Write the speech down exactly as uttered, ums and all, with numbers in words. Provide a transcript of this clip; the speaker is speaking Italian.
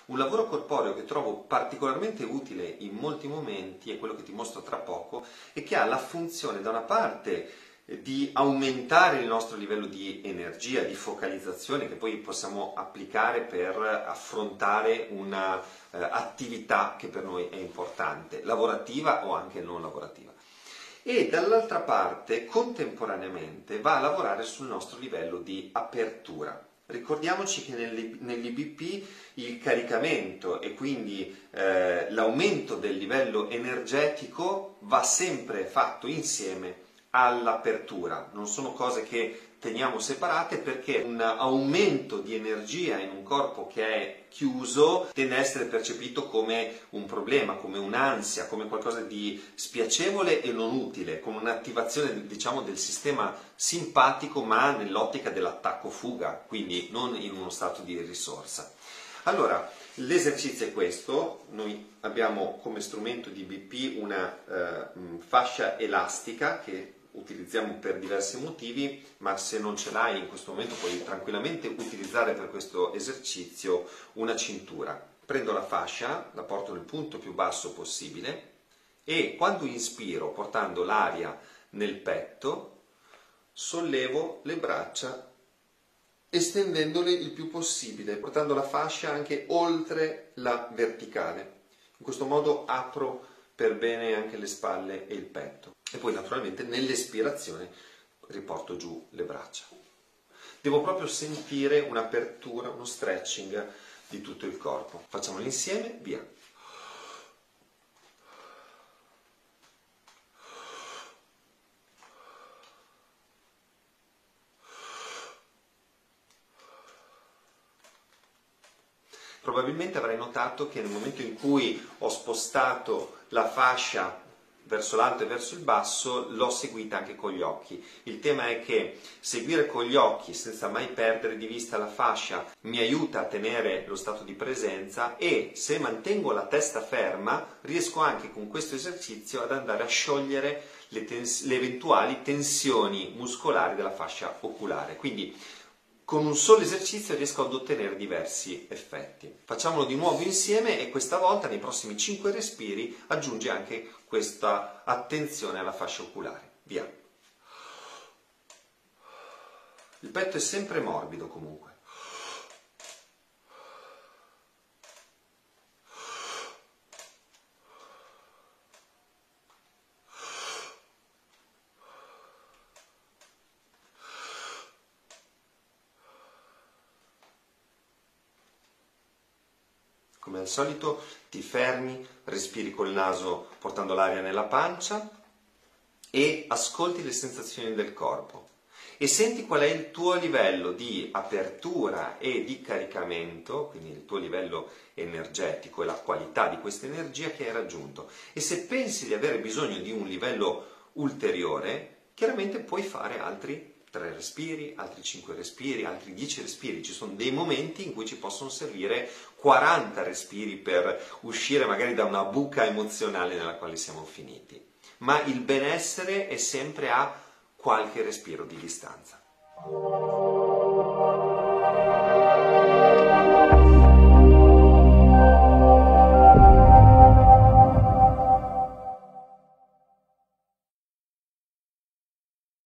Un lavoro corporeo che trovo particolarmente utile in molti momenti, è quello che ti mostro tra poco, e che ha la funzione da una parte di aumentare il nostro livello di energia, di focalizzazione che poi possiamo applicare per affrontare una eh, attività che per noi è importante, lavorativa o anche non lavorativa. E dall'altra parte, contemporaneamente, va a lavorare sul nostro livello di apertura. Ricordiamoci che nell'I B P il caricamento e quindi eh, l'aumento del livello energetico va sempre fatto insieme all'apertura, non sono cose che teniamo separate, perché un aumento di energia in un corpo che è chiuso tende a essere percepito come un problema, come un'ansia, come qualcosa di spiacevole e non utile, come un'attivazione, diciamo, del sistema simpatico, ma nell'ottica dell'attacco-fuga, quindi non in uno stato di risorsa. Allora, l'esercizio è questo: noi abbiamo come strumento di I B P una eh, fascia elastica che utilizziamo per diversi motivi, ma se non ce l'hai in questo momento puoi tranquillamente utilizzare per questo esercizio una cintura. Prendo la fascia, la porto nel punto più basso possibile e quando inspiro, portando l'aria nel petto, sollevo le braccia estendendole il più possibile, portando la fascia anche oltre la verticale. In questo modo apro per bene anche le spalle e il petto. E poi naturalmente nell'espirazione riporto giù le braccia. Devo proprio sentire un'apertura, uno stretching di tutto il corpo. Facciamolo insieme, via. Probabilmente avrai notato che nel momento in cui ho spostato la fascia verso l'alto e verso il basso, l'ho seguita anche con gli occhi. Il tema è che seguire con gli occhi senza mai perdere di vista la fascia mi aiuta a tenere lo stato di presenza, e se mantengo la testa ferma riesco anche con questo esercizio ad andare a sciogliere le, tens- le eventuali tensioni muscolari della fascia oculare. Quindi con un solo esercizio riesco ad ottenere diversi effetti. Facciamolo di nuovo insieme e questa volta nei prossimi cinque respiri aggiungi anche questa attenzione alla fascia oculare. Via. Il petto è sempre morbido comunque. Come al solito ti fermi, respiri col naso portando l'aria nella pancia e ascolti le sensazioni del corpo e senti qual è il tuo livello di apertura e di caricamento, quindi il tuo livello energetico e la qualità di questa energia che hai raggiunto. E se pensi di avere bisogno di un livello ulteriore, chiaramente puoi fare altri tre respiri, altri cinque respiri, altri dieci respiri. Ci sono dei momenti in cui ci possono servire quaranta respiri per uscire magari da una buca emozionale nella quale siamo finiti. Ma il benessere è sempre a qualche respiro di distanza.